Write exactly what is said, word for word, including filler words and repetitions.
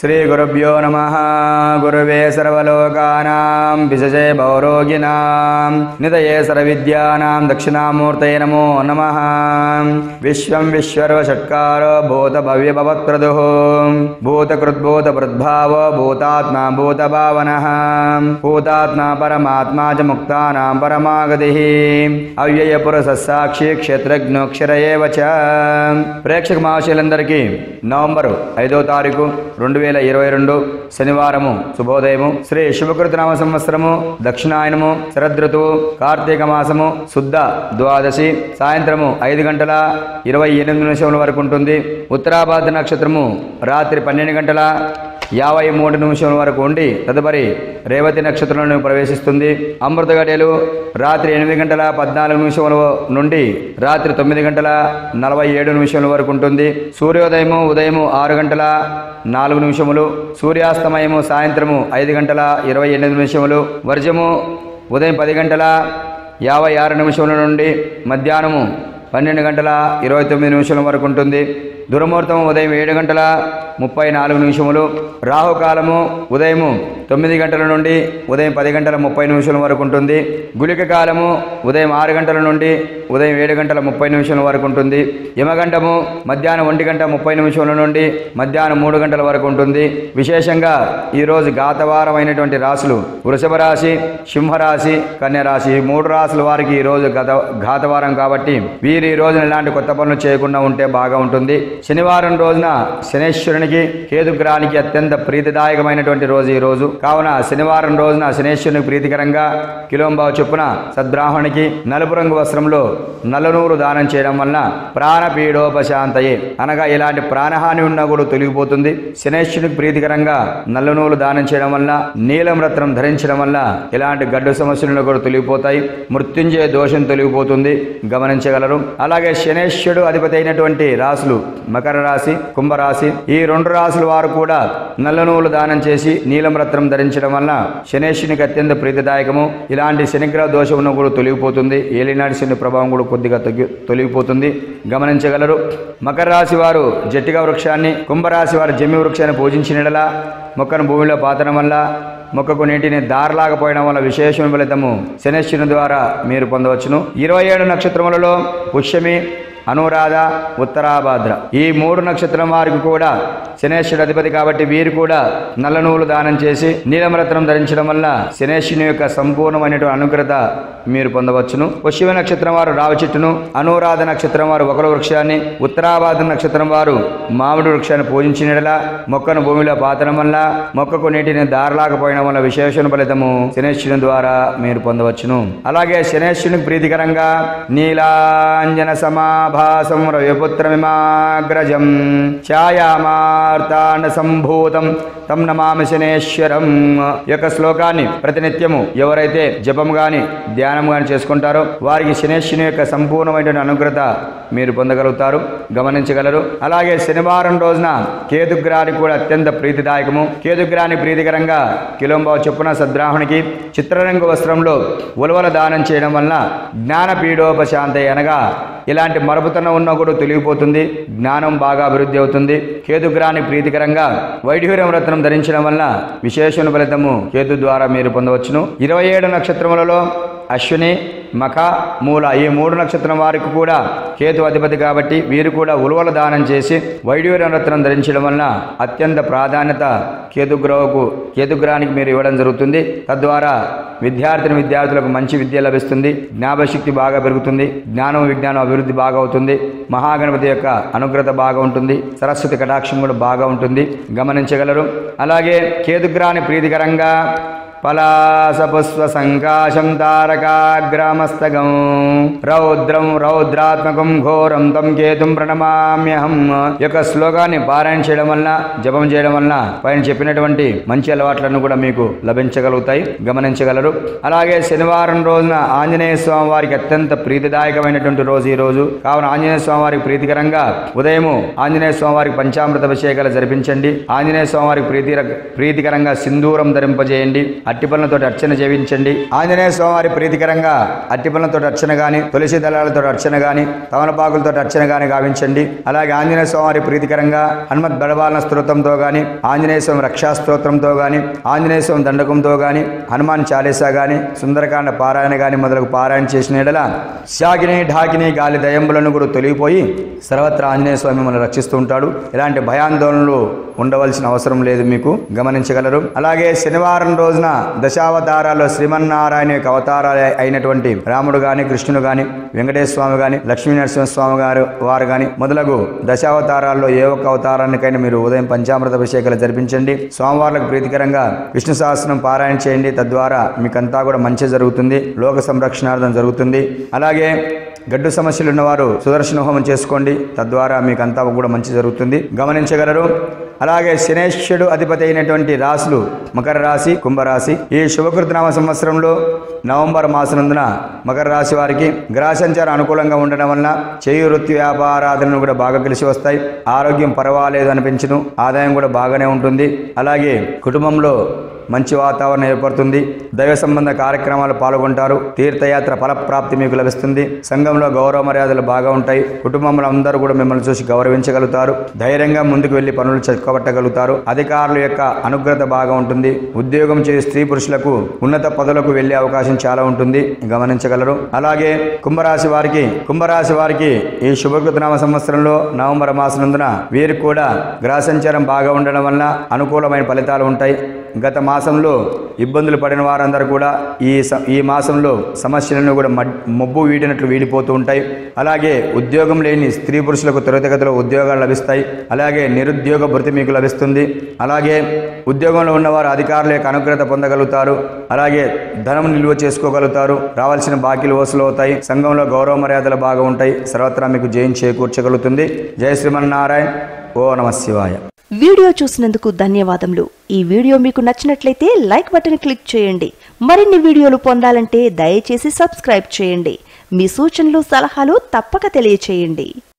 శ్రీ గురుభ్యో నమః. గురువే సర్వలోకానాం విశజే భవరోగిణాం నిధయే సర్వవిద్యానాం దక్షిణామూర్తయే నమో నమః. విశ్వం విశ్వర్వషట్కారో భూత భవ్య భవత్ప్రదుః భూతకృద్భూత ప్రద్భావ భూతాత్మా భూతభావనః భూతాత్మా పరమాత్మా చ ముక్తానాం పరమాగతిః అవ్యయ పురుష సాక్షి క్షేత్రజ్ఞోక్షర ఏవ చ. ప్రేక్షక మహాశయులందరికీ నవంబర్ ఐదో తారీఖు రెండు వేల ఇరవై రెండు శనివారము శుభోదయము. శ్రీ శుభకృతనామ సంవత్సరము దక్షిణాయనము శరదృతువు కార్తీక మాసము శుద్ధ ద్వాదశి సాయంత్రము ఐదు గంటల ఇరవై ఎనిమిది నిమిషముల వరకు ఉంటుంది. ఉత్తరాభాద్ర నక్షత్రము రాత్రి పన్నెండు గంటల యాభై మూడు నిమిషముల వరకు ఉండి తదుపరి రేవతి నక్షత్రంలో ప్రవేశిస్తుంది. అమృత గడియలు రాత్రి ఎనిమిది గంటల పద్నాలుగు నిమిషముల నుండి రాత్రి తొమ్మిది గంటల నలభై ఏడు నిమిషముల వరకు ఉంటుంది. సూర్యోదయము ఉదయము ఆరు గంటల నాలుగు నిమిషములు సూర్యాస్తమయము సాయంత్రము ఐదు గంటల ఇరవై ఎనిమిది నిమిషములు వర్జము ఉదయం పది గంటల యాభై ఆరు నిమిషముల నుండి మధ్యాహ్నము పన్నెండు గంటల ఇరవై తొమ్మిది నిమిషముల వరకు ఉంటుంది. దుర్ముహూర్తము ఉదయం ఏడు గంటల ముప్పై నాలుగు నిమిషములు రాహుకాలము ఉదయము తొమ్మిది గంటల నుండి ఉదయం పది గంటల ముప్పై నిమిషాల వరకు ఉంటుంది. గుళిక కాలము ఉదయం ఆరు గంటల నుండి ఉదయం ఏడు గంటల ముప్పై నిమిషాల వరకు ఉంటుంది. యమగంటము మధ్యాహ్నం ఒంటి గంట ముప్పై నిమిషాల నుండి మధ్యాహ్నం మూడు గంటల వరకు ఉంటుంది. విశేషంగా ఈరోజు ఘాతవారమైనటువంటి రాశులు వృషభ రాశి, సింహరాశి, కన్యరాశి మూడు రాశుల వారికి ఈరోజు గత ఘాతవారం కాబట్టి వీరు ఈ రోజున ఇలాంటి కొత్త పనులు చేయకుండా ఉంటే బాగా ఉంటుంది. శనివారం రోజున శనేశ్వరునికి కేతుగ్రహానికి అత్యంత ప్రీతిదాయకమైనటువంటి రోజు ఈ రోజు కావున శనివారం రోజున శనేశ్వరునికి ప్రీతికరంగా కిలోంబావు చొప్పున సద్బ్రాహ్మణికి నలుపు రంగు వస్త్రంలో నల్లనూరు దానం చేయడం వలన ప్రాణపీడోపశాంతయే అనగా ఇలాంటి ప్రాణహాని ఉన్నా కూడా తొలగిపోతుంది. శనేశ్వరునికి ప్రీతికరంగా నల్లనూలు దానం చేయడం వల్ల నీలం రత్నం ధరించడం వల్ల ఇలాంటి గడ్డు సమస్యలను కూడా తొలగిపోతాయి. మృత్యుంజయ దోషం తొలగిపోతుంది గమనించగలరు. అలాగే శనేశ్వరుడు అధిపతి అయినటువంటి రాశులు మకర రాశి, కుంభరాశి ఈ రెండు రాశుల వారు కూడా నల్లనూలు దానం చేసి నీలం రత్నం ధరించడం వల్ల శనేశ్వరునికి అత్యంత ప్రీతిదాయకము. ఇలాంటి శనిగ్రహ దోషం కూడా తొలగిపోతుంది. ఏలినాటి శని ప్రభావం కూడా కొద్దిగా తగ్గి తొలగిపోతుంది గమనించగలరు. మకర రాశి వారు జట్టిగా వృక్షాన్ని, కుంభరాశి వారు జమ్మి వృక్షాన్ని పూజించినలా మొక్కను భూమిలో పాతడం వల్ల మొక్కకు నీటిని దారలాగపోయడం వల్ల విశేషమైన ఫలితము శనేశ్వరుని ద్వారా మీరు పొందవచ్చును. ఇరవై ఏడు నక్షత్రములలో పుష్యమి, అనురాధ, ఉత్తరాభాద్ర ఈ మూడు నక్షత్రం వారికి కూడా శనేశ్వరుడు అధిపతి కాబట్టి వీరు కూడా నల్ల నువ్వులు దానం చేసి నీలమరత్నం ధరించడం వల్ల శనేశ్వరుని యొక్క సంపూర్ణమైనటువంటి అనుగ్రహత మీరు పొందవచ్చును. పుష్యమి నక్షత్రం వారు రావి చెట్టును, అనురాధ నక్షత్రం వారు ఒకల వృక్షాన్ని, ఉత్తరాభాద్ర నక్షత్రం వారు మామిడి వృక్షాన్ని పూజించినలా మొక్కను భూమిలో పాతడం వల్ల మొక్కకు నీటిని దారలాకపోయడం వల్ల విశేషణ ఫలితము శనేశ్వరుని ద్వారా మీరు పొందవచ్చును. అలాగే శనేశ్వరునికి ప్రీతికరంగా నీలాంజన సమా భాసం రవిపుత్రమిమాగ్రజం ఛాయామార్తాండ సంభూతం తం నమామి శనేశ్వరం. యొక్క శ్లోకాన్ని ప్రతినిత్యము ఎవరైతే జపం గాని ధ్యానం గాని చేసుకుంటారో వారికి శనేశ్వరుని యొక్క సంపూర్ణమైనటువంటి అనుగ్రహత మీరు పొందగలుగుతారు గమనించగలరు. అలాగే శనివారం రోజున కేతుగ్రహానికి కూడా అత్యంత ప్రీతిదాయకము. కేతుగ్రహాన్ని ప్రీతికరంగా కిలోంబావు చొప్పున సద్బ్రాహ్మణికి చిత్రరంగు వస్త్రంలో ఉలవల దానం చేయడం వలన జ్ఞానపీడోపశాంతి అనగా ఇలాంటి మరపుతనం ఉన్నా కూడా తొలగిపోతుంది. జ్ఞానం బాగా అభివృద్ధి అవుతుంది. కేతుగ్రహానికి ప్రీతికరంగా వైఢూర్యం రత్నం ధరించడం వల్ల విశేషణ ఫలితము కేతు ద్వారా మీరు పొందవచ్చును. ఇరవై ఏడు నక్షత్రములలో అశ్విని, మఖ, మూల ఈ మూడు నక్షత్రం వారికి కూడా కేతు అధిపతి కాబట్టి వీరు కూడా ఉలువల దానం చేసి వైఢూర్య రత్నం ధరించడం వలన అత్యంత ప్రాధాన్యత కేతుగ్రహకు కేతుగ్రహానికి మీరు ఇవ్వడం జరుగుతుంది. తద్వారా విద్యార్థిని విద్యార్థులకు మంచి విద్య లభిస్తుంది. జ్ఞాపశక్తి బాగా పెరుగుతుంది. జ్ఞానం విజ్ఞానం అభివృద్ధి బాగా అవుతుంది. మహాగణపతి యొక్క అనుగ్రహత బాగా ఉంటుంది. సరస్వతి కటాక్షం కూడా బాగా ఉంటుంది గమనించగలరు. అలాగే కేతుగ్రహాన్ని ప్రీతికరంగా పలాసపుష్ప సంకాశం తారకాగ్రామస్తగం రౌద్రం రౌద్రాత్మకం ఘోరం తం కేతుం ప్రణమామ్యహం. యొక్క శ్లోకాన్ని పారాయణ చేయడం వలన జపం చేయడం వలన పైన చెప్పినటువంటి మంచి అలవాట్లను కూడా మీకు లభించగలుగుతాయి గమనించగలరు. అలాగే శనివారం రోజున ఆంజనేయ స్వామి వారికి అత్యంత ప్రీతిదాయకమైనటువంటి రోజు ఈ రోజు కావున ఆంజనేయ స్వామి వారికి ప్రీతికరంగా ఉదయము ఆంజనేయ స్వామి వారికి పంచామృత అభిషేకాలు జరిపించండి. ఆంజనేయ స్వామి వారికి ప్రీతి ప్రీతికరంగా సింధూరం ధరింపజేయండి. అట్టిపళ్ళతో అర్చన చేయించండి. ఆంజనేయ స్వామివారి ప్రీతికరంగా అట్టిపళ్ళతో అర్చన గాని, తులసి దళాలతో అర్చన గాని, తమలపాకులతో అర్చన గాని గావించండి. అలాగే ఆంజనేయ స్వామివారి ప్రీతికరంగా హనుమత్ బలబాలన స్తోత్రంతో గాని, ఆంజనేయ స్వామి రక్షా స్తోత్రంతో గాని, ఆంజనేయ స్వామి దండకంతో గాని, హనుమాన్ చాలీసా గాని, సుందరకాండ పారాయణ గాని మొదలగు పారాయణ చేసిన ఎడల శాకిని ఢాకిని గాలి దయంబులను కూడా తొలగిపోయి సర్వత్రా ఆంజనేయ స్వామి మిమ్మల్ని రక్షిస్తూ ఉంటాడు. ఇలాంటి భయాందోళనలు ఉండవలసిన అవసరం లేదు, మీకు గమనించగలరు. అలాగే శనివారం రోజున దశావతారాల్లో శ్రీమన్నారాయణ యొక్క అవతారాలు అయినటువంటి రాముడు గాని, కృష్ణుడు గాని, వెంకటేశ్వర స్వామి గాని, లక్ష్మీ నరసింహ స్వామి గారు వారు గాని మొదలగు దశావతారాల్లో ఏ ఒక్క అవతారానికైనా మీరు ఉదయం పంచామృత అభిషేకాలు జరిపించండి. స్వామివార్లకు ప్రీతికరంగా విష్ణు సహస్రం పారాయణ చేయండి. తద్వారా మీకంతా కూడా మంచి జరుగుతుంది, లోక సంరక్షణార్థం జరుగుతుంది. అలాగే గడ్డు సమస్యలు ఉన్నవారు సుదర్శన హోమం చేసుకోండి. తద్వారా మీకంతా కూడా మంచి జరుగుతుంది, గమనించగలరు. అలాగే శనేశ్వరుడు అధిపతి అయినటువంటి రాశులు మకర రాశి, కుంభరాశి. ఈ శుభకృతనామ సంవత్సరంలో నవంబర్ మాసనందున మకర రాశి వారికి గ్రహ సంచారం అనుకూలంగా ఉండడం వలన చేయి వృత్తి వ్యాపారాదులను కూడా బాగా కలిసి వస్తాయి. ఆరోగ్యం పర్వాలేదు అనిపించును, ఆదాయం కూడా బాగానే ఉంటుంది. అలాగే కుటుంబంలో మంచి వాతావరణం ఏర్పడుతుంది. దైవ సంబంధ కార్యక్రమాలు పాల్గొంటారు. తీర్థయాత్ర ఫలప్రాప్తి మీకు లభిస్తుంది. సంఘంలో గౌరవ మర్యాదలు బాగా ఉంటాయి. కుటుంబంలో అందరూ కూడా మిమ్మల్ని చూసి గౌరవించగలుగుతారు. ధైర్యంగా ముందుకు వెళ్లి పనులు చెక్కబట్టగలుగుతారు. అధికారుల యొక్క అనుగ్రత బాగా ఉంటుంది. ఉద్యోగం చేసే స్త్రీ పురుషులకు ఉన్నత పదవులకు వెళ్లే అవకాశం చాలా ఉంటుంది, గమనించగలరు. అలాగే కుంభరాశి వారికి కుంభరాశి వారికి ఈ శుభకృతనామ సంవత్సరంలో నవంబర్ మాసనందున వీరికి కూడా గ్రహ సంచారం బాగా ఉండడం వలన అనుకూలమైన ఫలితాలు ఉంటాయి. గత మాసంలో ఇబ్బందులు పడిన వారందరూ కూడా ఈ ఈ మాసంలో సమస్యలను కూడా మబ్బు వీడినట్లు వీడిపోతూ ఉంటాయి. అలాగే ఉద్యోగం లేని స్త్రీ పురుషులకు త్వరితగతిలో ఉద్యోగాలు లభిస్తాయి. అలాగే నిరుద్యోగ భృతి మీకు లభిస్తుంది. అలాగే ఉద్యోగంలో ఉన్నవారు అధికారుల యొక్క అనుగ్రత పొందగలుగుతారు. అలాగే ధనం నిల్వ చేసుకోగలుగుతారు. రావాల్సిన బాకీలు వసూలు అవుతాయి. సంఘంలో గౌరవ మర్యాదలు బాగా ఉంటాయి. సర్వత్రా మీకు జయం చేకూర్చగలుగుతుంది. జయ శ్రీమన్నారాయణ. ఓ నమః శివాయ. వీడియో చూసినందుకు ధన్యవాదములు. ఈ వీడియో మీకు నచ్చినట్లయితే లైక్ బటన్ క్లిక్ చేయండి. మరిన్ని వీడియోలు పొందాలంటే దయచేసి సబ్స్క్రైబ్ చేయండి. మీ సూచనలు సలహాలు తప్పక తెలియచేయండి.